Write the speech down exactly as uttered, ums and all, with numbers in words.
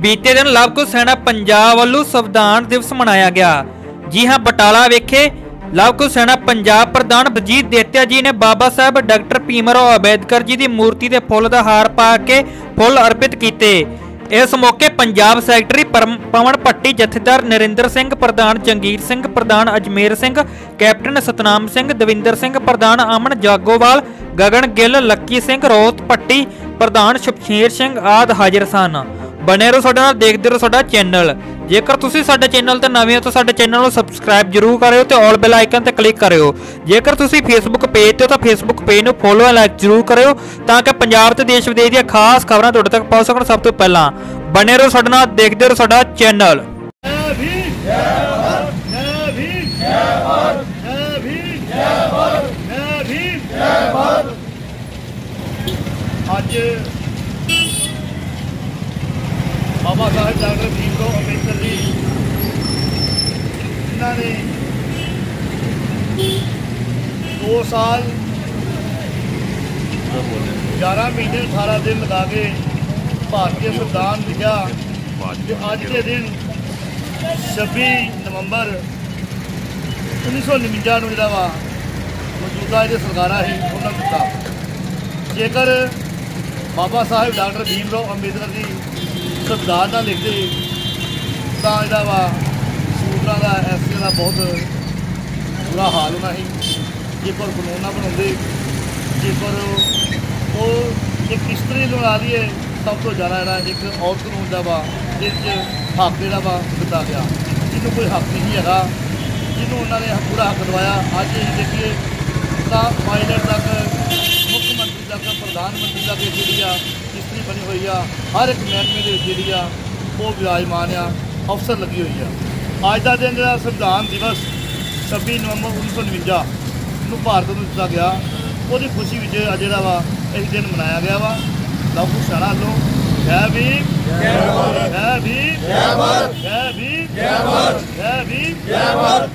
बीते दिन लव कुश सैना पंजाब वालों संविधान दिवस मनाया गया। जी हाँ, बटाला विखे लव कुश सैना पंजाब प्रधान बलजीत देतिया जी ने बाबा साहब डॉक्टर भीमराव अंबेडकर जी की मूर्ति ते फुੱਲ दा हार पा के फुੱਲ अर्पित किए। इस मौके पंजाब सैकटरी पवन भट्टी, जथेदार नरिंदर सिंह, प्रधान जंगीर सिंह, प्रधान अजमेर सिंह, कैप्टन सतनाम सिंह, दविंदर सिंह, प्रधान अमन जागोवाल, गगन गिल, लक्की सिंह, रोहत भट्टी, प्रधान शमशेर सिंह आदि हाजिर सन। बने रहो साडे नाल, देखते रहो साडा चैनल। जेकर तुसीं साडे चैनल ते नवे हो तो साडे चैनल नूं सबसक्राइब जरूर करियो ते ऑल बेल आइकन ते क्लिक करियो। जेकर तुसीं फेसबुक पेज ते हो तो फेसबुक पेज नूं फॉलो एंड लाइक जरूर करियो ताकि पंजाब ते देश विदेश दी खास खबरां तुहाडे तक पहुंच सकण सब तो पहलां। बने रहो साडे नाल, देखते रहो साडा चैनल। ਅੱਜ बाबा साहब डॉक्टर भीमराव अंबेडकर जी इन्होंने दो साल ग्यारह महीने अठारह दिन लगा के भारतीय संविधान लिखा। अज के दिन छब्बी नवंबर उन्नीस सौ निवंजा जो वा मौजूदा जो सरकारा ही उन्होंने दिता। जेकर बाबा साहब डॉक्टर भीमराव अंबेडकर जी संविधान ना लिखते तो जो वा सूत्रा का एस का बहुत बुरा हाल होना ही। जेकर कानून ना बनाते, जेकर वो एक स्त्री ला लीए सब तो ज़्यादा जोड़ा एक औरत कानून का वा जिस हक जोड़ा वा दिता गया, जिन्होंने कोई हक नहीं है, जिन्होंने उन्होंने पूरा हक दवाया। अज अं देखिए तो पायलट तक, मुख्यमंत्री तक, प्रधानमंत्री तक जी स्त्री बनी हुई आ, हर एक महकमे जी वो विराजमान आ, अफसर लगी हुई है। अज का दिन जो संविधान दिवस छब्बी नवंबर उन्नीस सौ निवंजा जो भारत को दिता गया, वो खुशी में अज जो वा इस दिन मनाया गया वा। लव कुश सैना वालों जय भीम, जय भीम, जय भीम, जय भीम, जय भीम, जय भीम।